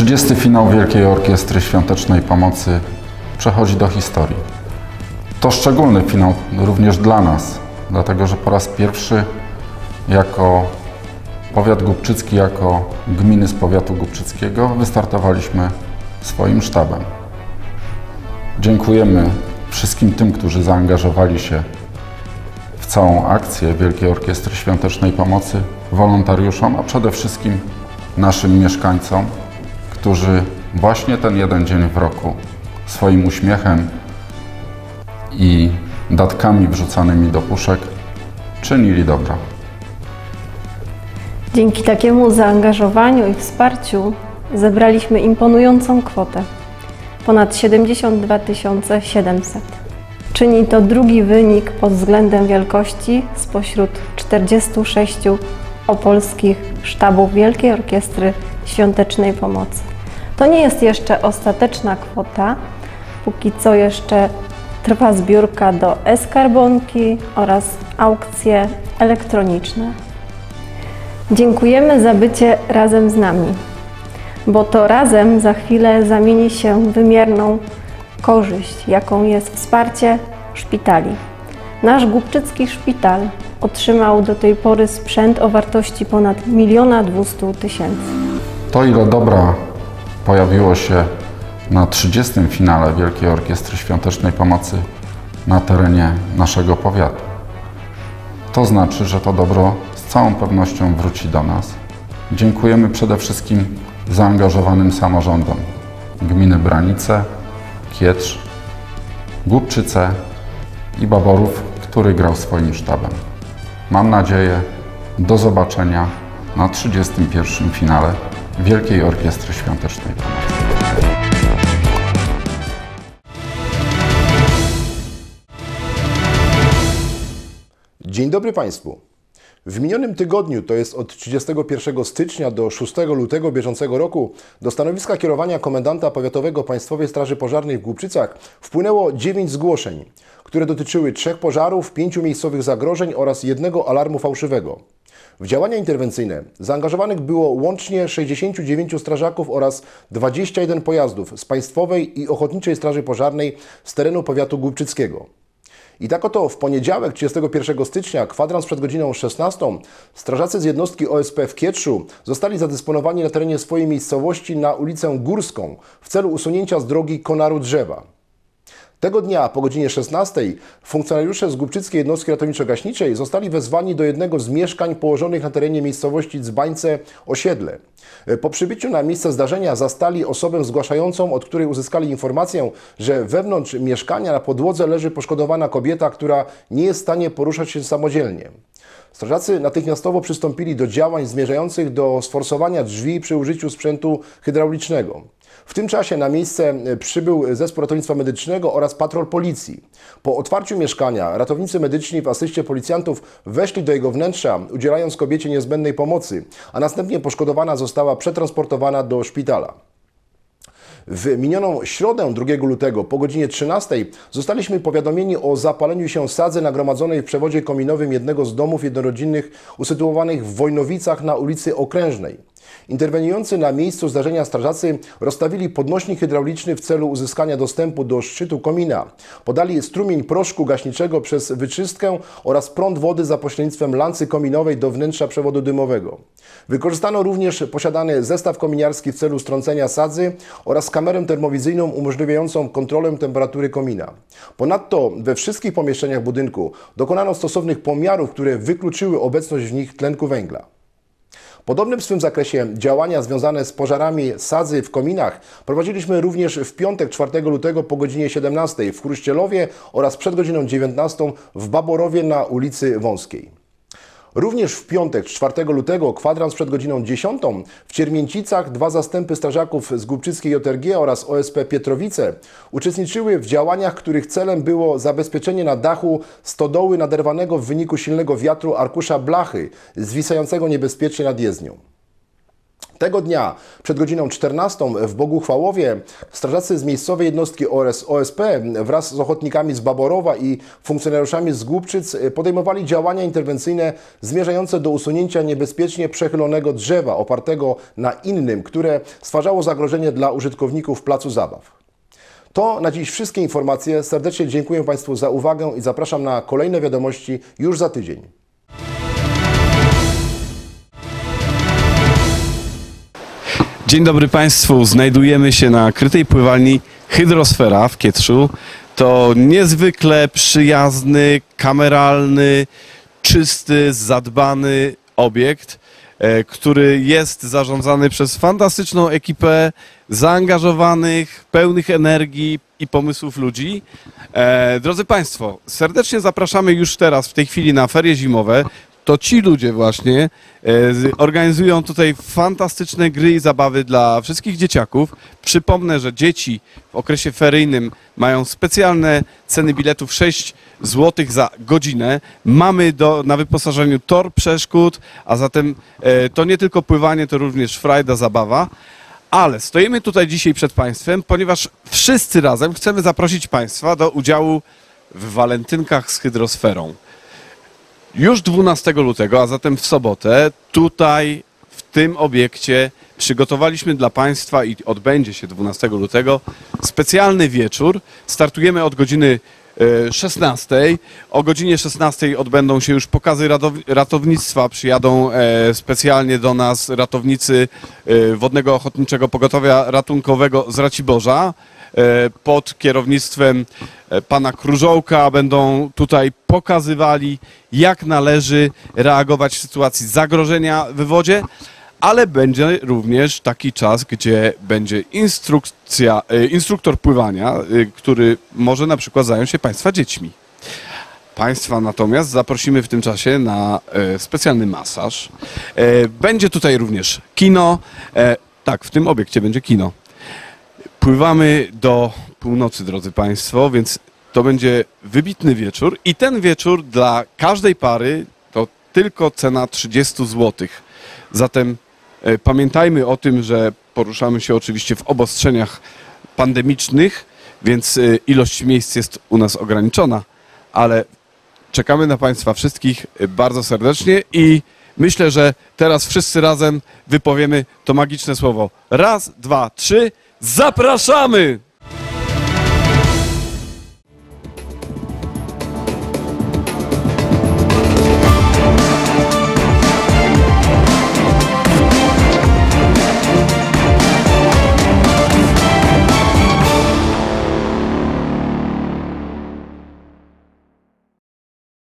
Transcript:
30. finał Wielkiej Orkiestry Świątecznej Pomocy przechodzi do historii. To szczególny finał również dla nas, dlatego że po raz pierwszy jako powiat głubczycki, jako gminy z powiatu głubczyckiego wystartowaliśmy swoim sztabem. Dziękujemy wszystkim tym, którzy zaangażowali się w całą akcję Wielkiej Orkiestry Świątecznej Pomocy, wolontariuszom, a przede wszystkim naszym mieszkańcom, którzy właśnie ten jeden dzień w roku swoim uśmiechem i datkami wrzucanymi do puszek czynili dobro. Dzięki takiemu zaangażowaniu i wsparciu zebraliśmy imponującą kwotę – ponad 72 700. Czyni to drugi wynik pod względem wielkości spośród 46 opolskich sztabów Wielkiej Orkiestry Świątecznej Pomocy. To nie jest jeszcze ostateczna kwota, póki co jeszcze trwa zbiórka do e-skarbonki oraz aukcje elektroniczne. Dziękujemy za bycie razem z nami, bo to razem za chwilę zamieni się w wymierną korzyść, jaką jest wsparcie szpitali. Nasz głubczycki szpital otrzymał do tej pory sprzęt o wartości ponad 1 200 000. To, ile dobra pojawiło się na 30. finale Wielkiej Orkiestry Świątecznej Pomocy na terenie naszego powiatu, to znaczy, że to dobro z całą pewnością wróci do nas. Dziękujemy przede wszystkim zaangażowanym samorządom gminy Branice, Kietrz, Głubczyce i Baborów, który grał swoim sztabem. Mam nadzieję, do zobaczenia na 31. finale Wielkiej Orkiestry Świątecznej Pomocy. Dzień dobry Państwu. W minionym tygodniu, to jest od 31 stycznia do 6 lutego bieżącego roku, do stanowiska kierowania komendanta powiatowego Państwowej Straży Pożarnej w Głubczycach wpłynęło 9 zgłoszeń, które dotyczyły 3 pożarów, 5 miejscowych zagrożeń oraz 1 alarmu fałszywego. W działania interwencyjne zaangażowanych było łącznie 69 strażaków oraz 21 pojazdów z Państwowej i Ochotniczej Straży Pożarnej z terenu powiatu głubczyckiego. I tak oto w poniedziałek 31 stycznia, kwadrans przed godziną 16, strażacy z jednostki OSP w Kietrzu zostali zadysponowani na terenie swojej miejscowości na ulicę Górską w celu usunięcia z drogi konaru drzewa. Tego dnia po godzinie 16 funkcjonariusze z głubczyckiej jednostki ratowniczo-gaśniczej zostali wezwani do jednego z mieszkań położonych na terenie miejscowości Dzbańce Osiedle. Po przybyciu na miejsce zdarzenia zastali osobę zgłaszającą, od której uzyskali informację, że wewnątrz mieszkania na podłodze leży poszkodowana kobieta, która nie jest w stanie poruszać się samodzielnie. Strażacy natychmiastowo przystąpili do działań zmierzających do sforsowania drzwi przy użyciu sprzętu hydraulicznego. W tym czasie na miejsce przybył zespół ratownictwa medycznego oraz patrol policji. Po otwarciu mieszkania ratownicy medyczni w asyście policjantów weszli do jego wnętrza, udzielając kobiecie niezbędnej pomocy, a następnie poszkodowana została przetransportowana do szpitala. W minioną środę 2 lutego po godzinie 13 zostaliśmy powiadomieni o zapaleniu się sadzy nagromadzonej w przewodzie kominowym jednego z domów jednorodzinnych usytuowanych w Wojnowicach na ulicy Okrężnej. Interweniujący na miejscu zdarzenia strażacy rozstawili podnośnik hydrauliczny w celu uzyskania dostępu do szczytu komina. Podali strumień proszku gaśniczego przez wyczystkę oraz prąd wody za pośrednictwem lancy kominowej do wnętrza przewodu dymowego. Wykorzystano również posiadany zestaw kominiarski w celu strącenia sadzy oraz kamerę termowizyjną umożliwiającą kontrolę temperatury komina. Ponadto we wszystkich pomieszczeniach budynku dokonano stosownych pomiarów, które wykluczyły obecność w nich tlenku węgla. Podobne w swym zakresie działania związane z pożarami sadzy w kominach prowadziliśmy również w piątek 4 lutego po godzinie 17 w Chruścielowie oraz przed godziną 19 w Baborowie na ulicy Wąskiej. Również w piątek 4 lutego, kwadrans przed godziną 10 w Ciermięcicach 2 zastępy strażaków z Głubczyckiej JRG oraz OSP Pietrowice uczestniczyły w działaniach, których celem było zabezpieczenie na dachu stodoły naderwanego w wyniku silnego wiatru arkusza blachy zwisającego niebezpiecznie nad jezdnią. Tego dnia przed godziną 14 w Boguchwałowie strażacy z miejscowej jednostki OSP wraz z ochotnikami z Baborowa i funkcjonariuszami z Głubczyc podejmowali działania interwencyjne zmierzające do usunięcia niebezpiecznie przechylonego drzewa opartego na innym, które stwarzało zagrożenie dla użytkowników placu zabaw. To na dziś wszystkie informacje. Serdecznie dziękuję Państwu za uwagę i zapraszam na kolejne wiadomości już za tydzień. Dzień dobry Państwu, znajdujemy się na krytej pływalni Hydrosfera w Kietrzu. To niezwykle przyjazny, kameralny, czysty, zadbany obiekt, który jest zarządzany przez fantastyczną ekipę zaangażowanych, pełnych energii i pomysłów ludzi. Drodzy Państwo, serdecznie zapraszamy już teraz, w tej chwili na ferie zimowe. To ci ludzie właśnie organizują tutaj fantastyczne gry i zabawy dla wszystkich dzieciaków. Przypomnę, że dzieci w okresie feryjnym mają specjalne ceny biletów 6 zł za godzinę. Mamy na wyposażeniu tor przeszkód, a zatem to nie tylko pływanie, to również frajda, zabawa. Ale stoimy tutaj dzisiaj przed Państwem, ponieważ wszyscy razem chcemy zaprosić Państwa do udziału w walentynkach z Hydrosferą. Już 12 lutego, a zatem w sobotę, tutaj w tym obiekcie przygotowaliśmy dla Państwa i odbędzie się 12 lutego specjalny wieczór. Startujemy od godziny 16. O godzinie 16 odbędą się już pokazy ratownictwa. Przyjadą specjalnie do nas ratownicy Wodnego Ochotniczego Pogotowia Ratunkowego z Raciborza. Pod kierownictwem pana Krużołka będą tutaj pokazywali, jak należy reagować w sytuacji zagrożenia w wodzie, ale będzie również taki czas, gdzie będzie instruktor pływania, który może na przykład zająć się Państwa dziećmi. Państwa natomiast zaprosimy w tym czasie na specjalny masaż. Będzie tutaj również kino. Tak, w tym obiekcie będzie kino. Pływamy do północy, drodzy Państwo, więc to będzie wybitny wieczór i ten wieczór dla każdej pary to tylko cena 30 zł. Zatem pamiętajmy o tym, że poruszamy się oczywiście w obostrzeniach pandemicznych, więc ilość miejsc jest u nas ograniczona, ale czekamy na Państwa wszystkich bardzo serdecznie i myślę, że teraz wszyscy razem wypowiemy to magiczne słowo. Raz, dwa, trzy. Zapraszamy!